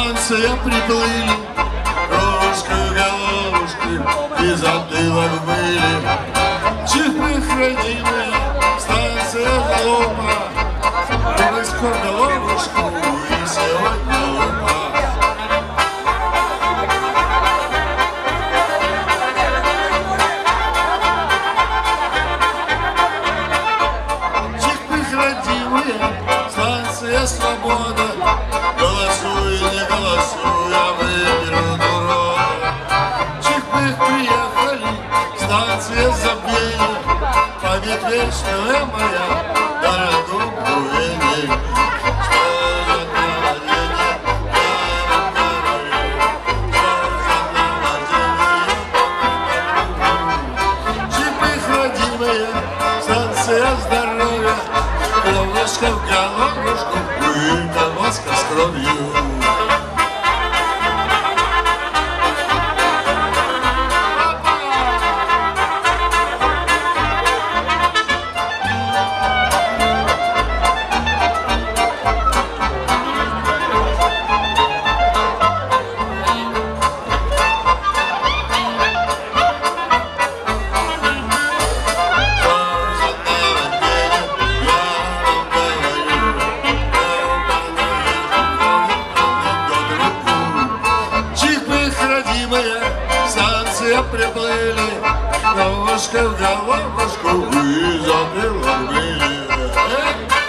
станция приплыли, крошкой головушки и затылок были. Чих-пых, родимая, станция залупа, близко головушку и сегодня лупа. Чих-пых, родимая, станция свобода, голосуй, не голосуй, а выберут урода. Чих-пых, приехали, станция забвения, память вечная моя, дорогу увидеть. Что за наводнение, я вам говорю, что за наводнение. Чих-пых, родимая, станция здоровья, головушка в головушку, и колбаска с кровью. Станция приплыли, головушка в головушку и затылок были.